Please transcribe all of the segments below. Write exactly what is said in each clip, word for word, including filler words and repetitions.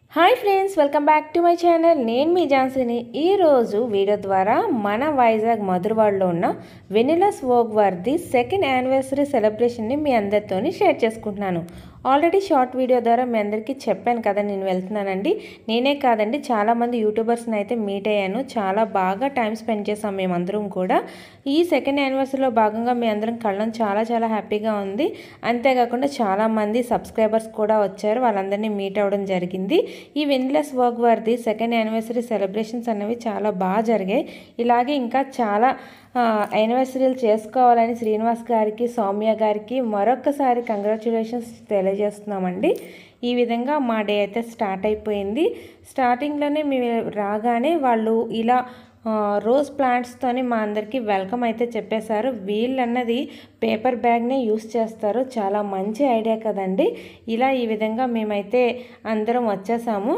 High friends welcome back to my channel నేను మీ ఝాన్సీని ఈ రోజు వీడియో ద్వారా మన వైజాగ్ మధురవాడలో ఉన్న వెనిలాస్ వోగ్ వారిది సెకండ్ యానివర్సరీ సెలబ్రేషన్ ని మీ అందరితోని షేర్ చేసుకుంటున్నాను। ఆల్రెడీ షార్ట్ వీడియో ద్వారా మీ అందరికీ చెప్పాను కదా నేను వెళ్తున్నానండి। నేనే కాదండి చాలా మంది యూట్యూబర్స్ ని అయితే మీట్ అయ్యాను। చాలా బాగా టైం స్పెండ్ చేసాం మేమందరం కూడా। ఈ సెకండ్ యానివర్సరీలో భాగంగా మీ అందరం కళ్ళం చాలా చాలా హ్యాపీగా ఉంది। అంతే కాకుండా చాలా మంది సబ్స్క్రైబర్స్ కూడా వచ్చారు, వాళ్ళందరినీ మీట్ అవ్వడం జరిగింది। ఈ వెనిలాస్ వోగ్ వారిది సెకండ్ యానివర్సరీ సెలబ్రేషన్స్ అనేవి చాలా బాగా జరిగాయి। ఇలాగే ఇంకా చాలా యానివర్సరీలు చేసుకోవాలని శ్రీనివాస్ గారికి సౌమ్య గారికి మరొకసారి కంగ్రాట్యులేషన్స్ తెలియజేస్తున్నామండి। ఈ విధంగా మా డే అయితే స్టార్ట్ అయిపోయింది। స్టార్టింగ్లోనే మేము రాగానే వాళ్ళు ఇలా రోజ్ ప్లాంట్స్తోని మా అందరికీ వెల్కమ్ అయితే చెప్పేశారు। వీళ్ళన్నది పేపర్ బ్యాగ్నే యూస్ చేస్తారు, చాలా మంచి ఐడియా కదండి। ఇలా ఈ విధంగా మేమైతే అందరం వచ్చేసాము।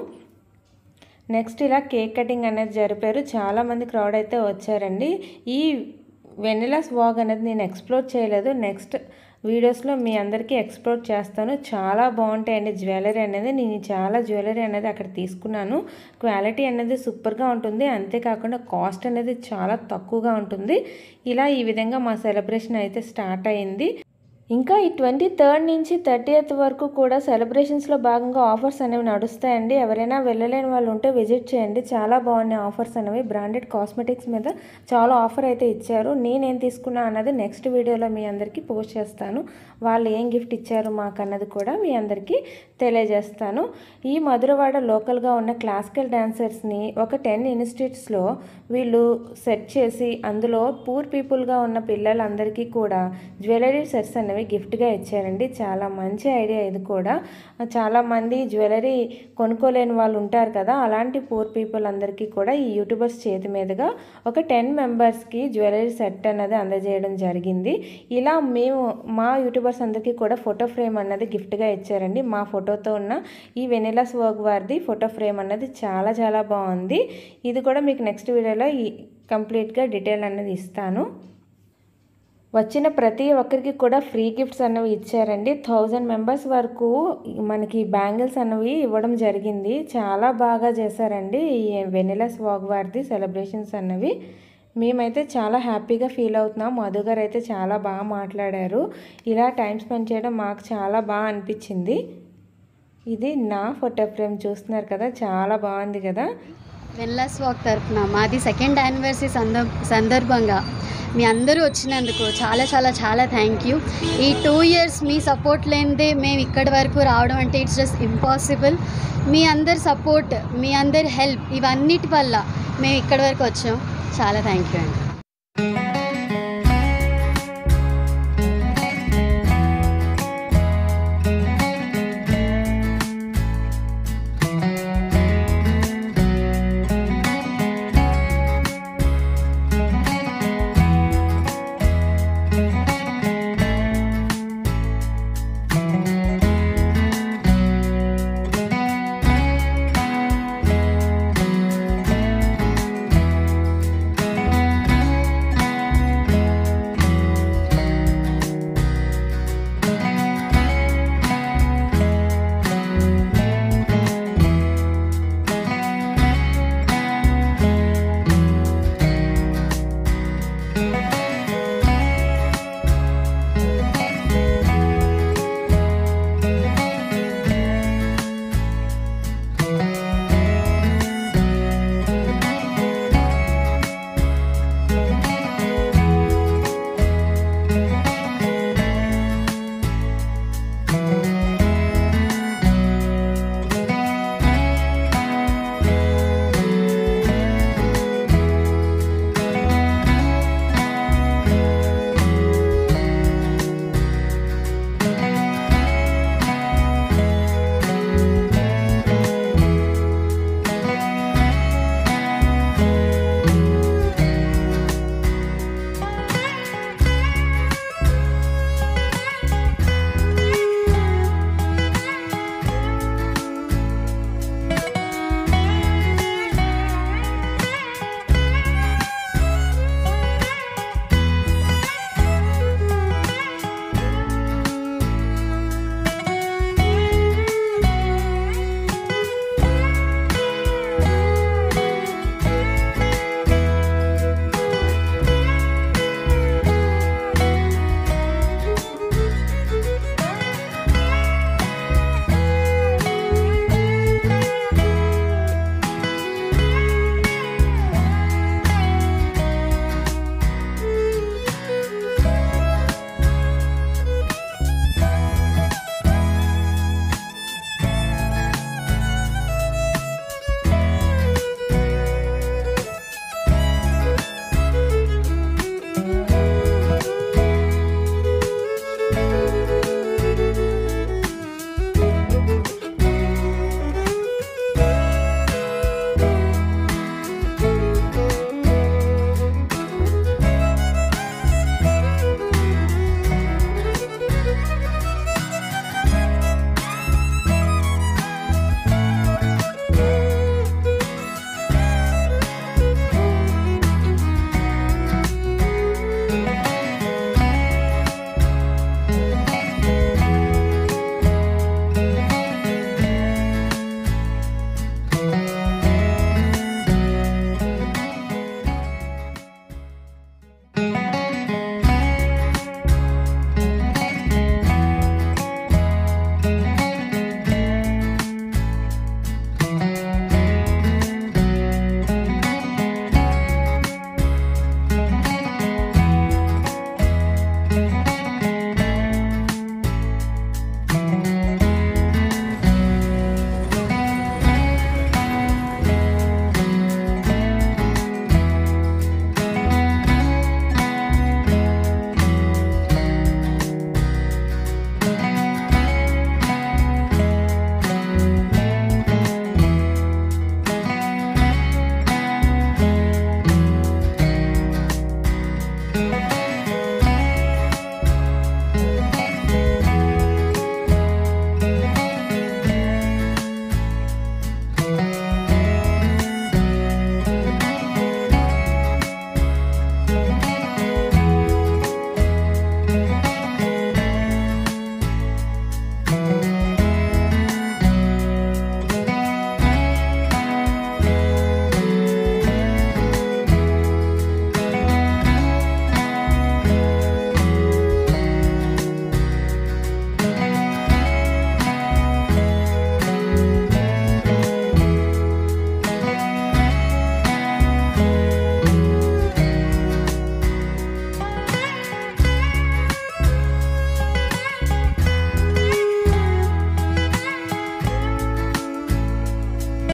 నెక్స్ట్ ఇలా కేక్ కటింగ్ అనేది జరిపారు, చాలామంది క్రౌడ్ అయితే వచ్చారండి। ఈ వెనిలాస్ వాగ్ అనేది నేను ఎక్స్ప్లోర్ చేయలేదు, నెక్స్ట్ వీడియోస్లో మీ అందరికీ ఎక్స్ప్లోర్ చేస్తాను। చాలా బాగుంటాయండి జ్యువెలరీ అనేది, నేను చాలా జ్యువెలరీ అనేది అక్కడ తీసుకున్నాను। క్వాలిటీ అనేది సూపర్గా ఉంటుంది, అంతేకాకుండా కాస్ట్ అనేది చాలా తక్కువగా ఉంటుంది। ఇలా ఈ విధంగా మా సెలబ్రేషన్ అయితే స్టార్ట్ అయింది। ఇంకా ఈ ట్వంటీ థర్డ్ నుంచి థర్టీయత్ వరకు కూడా సెలబ్రేషన్స్లో భాగంగా ఆఫర్స్ అనేవి నడుస్తాయండి। ఎవరైనా వెళ్ళలేని వాళ్ళు ఉంటే విజిట్ చేయండి, చాలా బాగున్నాయి ఆఫర్స్ అనేవి। బ్రాండెడ్ కాస్మెటిక్స్ మీద చాలా ఆఫర్ అయితే ఇచ్చారు। నేనేం తీసుకున్నా అన్నది నెక్స్ట్ వీడియోలో మీ అందరికీ పోస్ట్ చేస్తాను। వాళ్ళు ఏం గిఫ్ట్ ఇచ్చారు మాకు అన్నది కూడా మీ అందరికీ తెలియజేస్తాను। ఈ మధురవాడ లోకల్గా ఉన్న క్లాసికల్ డాన్సర్స్ని ఒక టెన్ ఇన్స్టిట్యూట్స్లో వీళ్ళు సెట్ చేసి అందులో పూర్ పీపుల్గా ఉన్న పిల్లలందరికీ కూడా జ్యువెలరీ సెట్స్ అనేవి గిఫ్ట్గా ఇచ్చారండి। చాలా మంచి ఐడియా ఇది కూడా। చాలామంది జ్యువెలరీ కొనుక్కోలేని వాళ్ళు ఉంటారు కదా, అలాంటి పూర్ పీపుల్ అందరికీ కూడా ఈ యూట్యూబర్స్ చేతి మీదుగా ఒక టెన్ మెంబర్స్కి జ్యువెలరీ సెట్ అన్నది అందజేయడం జరిగింది। ఇలా మేము మా యూట్యూబర్స్ అందరికీ కూడా ఫోటో ఫ్రేమ్ అన్నది గిఫ్ట్గా ఇచ్చారండి। మా ఫోటోతో ఉన్న ఈ వెనిలాస్ వోగ్ వారిది ఫోటో ఫ్రేమ్ అన్నది చాలా చాలా బాగుంది। ఇది కూడా మీకు నెక్స్ట్ వీడియోలో ఈ కంప్లీట్గా డీటెయిల్ అన్నది ఇస్తాను। వచ్చిన ప్రతి ఒక్కరికి కూడా ఫ్రీ గిఫ్ట్స్ అన్నవి ఇచ్చారండి। థౌజండ్ మెంబర్స్ వరకు మనకి బ్యాంగిల్స్ అన్నవి ఇవ్వడం జరిగింది। చాలా బాగా చేశారండి ఈ వెనిలాస్ వాగ్ వారిది సెలబ్రేషన్స్ అన్నవి। మేమైతే చాలా హ్యాపీగా ఫీల్ అవుతున్నాం। మధు గారు అయితే చాలా బాగా మాట్లాడారు, ఇలా టైం స్పెండ్ చేయడం మాకు చాలా బాగా అనిపించింది। ఇది నా ఫోటో ఫ్రేమ్ చూస్తున్నారు కదా, చాలా బాగుంది కదా। వెనిలాస్ వాగ్ తరఫున మాది సెకండ్ యానివర్సరీ సందర్భంగా మీ అందరూ వచ్చినందుకు చాలా చాలా చాలా థ్యాంక్ యూ। ఈ టూ ఇయర్స్ మీ సపోర్ట్ లేనిదే మేము ఇక్కడి వరకు రావడం అంటే ఇట్స్ జస్ట్ ఇంపాసిబుల్। మీ అందరి సపోర్ట్, మీ అందరి హెల్ప్, ఇవన్నిటి వల్ల మేము ఇక్కడి వరకు వచ్చాం। చాలా థ్యాంక్ యూ అండి।